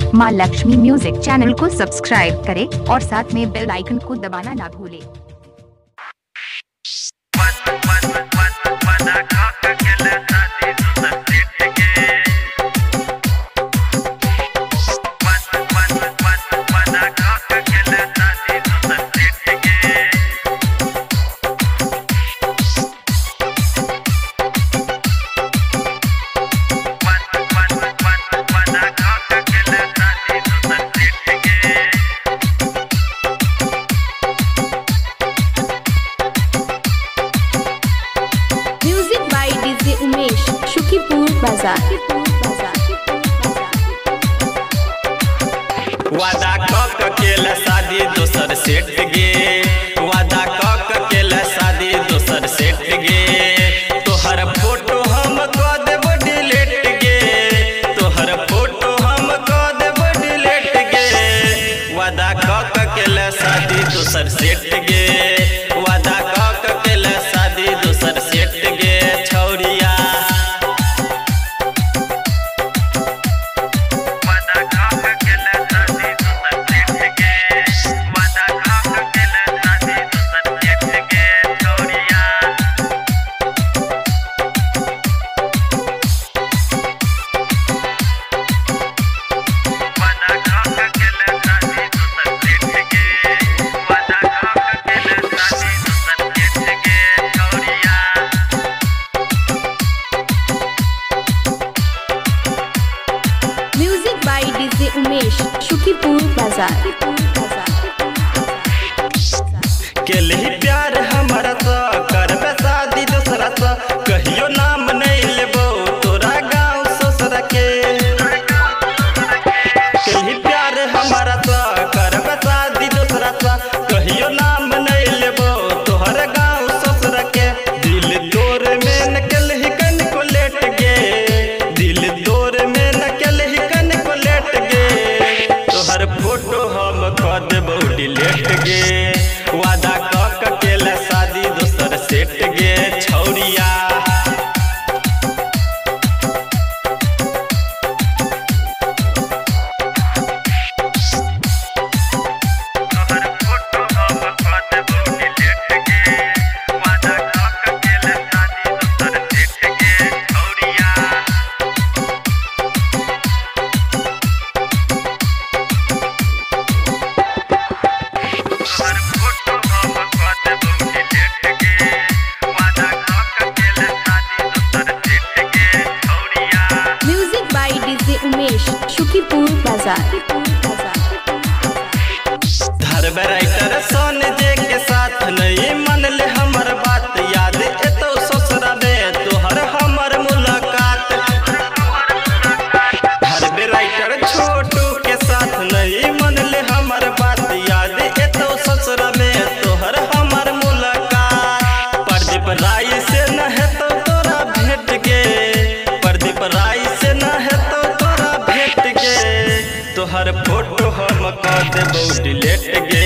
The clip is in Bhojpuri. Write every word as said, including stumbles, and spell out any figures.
माँ लक्ष्मी म्यूजिक चैनल को सब्सक्राइब करें और साथ में बेल आइकन को दबाना ना भूलें। उमेश शुकीपुर बाजार। वादा कक केला शादी दोसर सेट गे, वादा कक केला शादी दोसर सेट गे, तोहर फोटो हम क देब डिलीट गे, तोहर फोटो हम क देब डिलीट गे, वादा कक केला शादी दोसर सेट गे, वादा कक केला शादी दोसर सेट गे छौरिया। उमेश शुकीपुर बाजार। केलही प्यार हमारा तो करबे शादी दोसरा से, कहियो नाम नहीं लेबो तोरा गाँव ससुरा के। केलही प्यार हमारा तो करबे शादी दोसरा से, कहियो नाम नहीं लेबो तोहर गाँव ससुरा के। दिल तोर में न केलही कन को लेट गे, दिल तोर में न केलही कन को लेट गे, तोहर फोटो हम क देबो डिलीट गे, वादा कक केला शादी दोसर सेट गे छौरिया। उमेश शुकीपुर बाजार। धरबे राइटर सोन जे के साथ नहीं मन ले हमर बात, याद एतो ससुरा में तोहर हमर मुलाकात। धरबे राइटर छोटू के साथ नहीं मन ले हमर बात, याद एतो ससुरा में तोहर हमर मुलाकात। प्रदीप राय से न हेतो तोरा भेट गे, प्रदीप राय से न हेतो तोहर फोटो हम क देबो डिलीट गे।